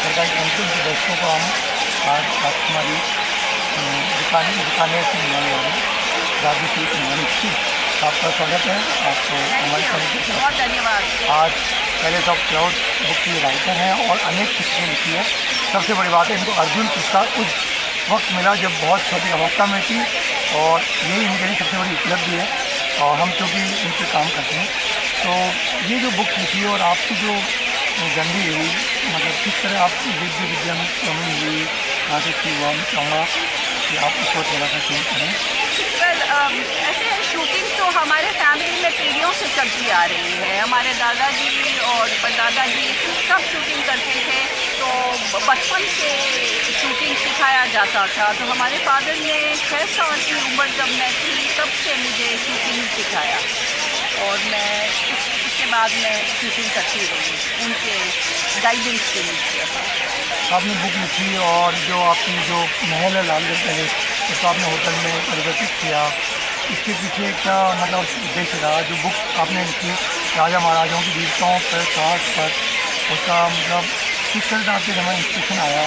सरकारी काउंसिल के दर्शकों को हम आज कुमारी बीकानेर से मिलने वाले हैं। राजश्री कुमारी, आपका स्वागत है। आपको हमारे चैनल के बहुत धन्यवाद। आज पहले तो क्राउड बुक की राइटर हैं और अनेक किस्में लिखी है। सबसे बड़ी बात है, इनको अर्जुन पुरस्कार उस वक्त मिला जब बहुत छोटी अवस्था में थी और यही इनके लिए सबसे बड़ी उपलब्धि है। और हम चूँकि इन पर काम करते हैं, तो ये जो बुक लिखी और आपकी जो जर्नी हुई, मतलब किस तरह आपकी विद्या में कमी हुई, यहाँ से की हुआ, मैं चाहूँगा कि आप उसको थोड़ा सा शेयर करें। ऐसे शूटिंग तो हमारे फैमिली में पीढ़ियों से चलती आ रही है। हमारे दादाजी और परदादा जी सब शूटिंग करते थे, तो बचपन से शूटिंग सिखाया जाता था। तो हमारे फादर ने 6 साल की उम्र जब मैं थी तब से मुझे शूटिंग सिखाया और मैं उसके बाद मैं शूटिंग करती रही उनके गाइडेंस के नीचे। आपने बुक लिखी और जो आपकी जो महल है लालगढ़ पैलेस, उसको आपने होटल में परिवर्तित किया, इसके पीछे क्या मतलब उद्देश्य रहा? जो बुक आपने लिखी राजा महाराजाओं की वीरताओं पर, साहस पर, उसका मतलब किस तरह से आपके जमा इंस्पिरेशन आया?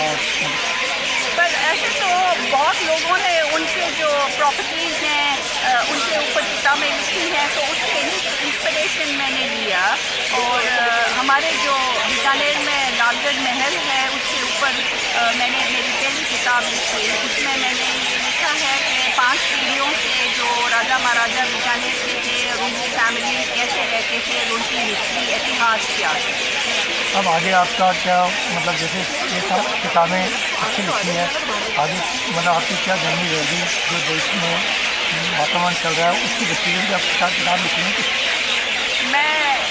पर ऐसे तो बहुत लोगों ने उनके जो प्रॉपर्टीज़ हैं उनके ऊपर किताबें लिखी हैं, तो उससे इंस्पिरेशन मैंने लिया। और हमारे जो बीकानेर में लालगढ़ महल है उसके ऊपर मैंने मेरी पहली किताब लिखी। उसमें मैंने ये लिखा है कि 5 पीढ़ियों से जो राजा महाराजा बीकानेर के थे और उनकी फैमिली कैसे रहते थे, उनकी हिस्ट्री, इतिहास क्या है। अब आगे आपका क्या मतलब, जैसे ये सब किताबें अच्छी लिखी हैं, आगे मतलब आपकी क्या जर्नी रहेगी? जो देश में वातावरण चल रहा है उसकी दृष्टि से आप क्या किताब लिखी? मैं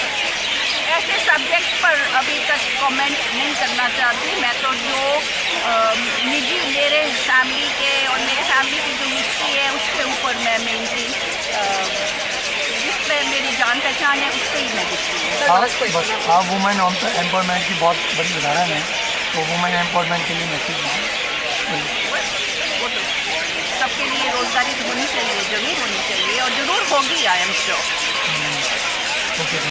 ऐसे सब्जेक्ट पर अभी तक कमेंट नहीं करना चाहती। मैं तो जो निजी मेरे फैमिली के और मेरे फैमिली की जो हिस्ट्री है उसके ऊपर मैं मेनली जिसमें मेरी जान पहचान है उससे ही मैं लिखती हूँ। आप वुमेन एम्पावरमेंट की बहुत बड़ी उदाहरण है, तो वुमेन एम्पावरमेंट के लिए मैसेज सबके लिए रोजगारी होनी चाहिए, जरूर होनी चाहिए और जरूर होगी, आई एम श्योर।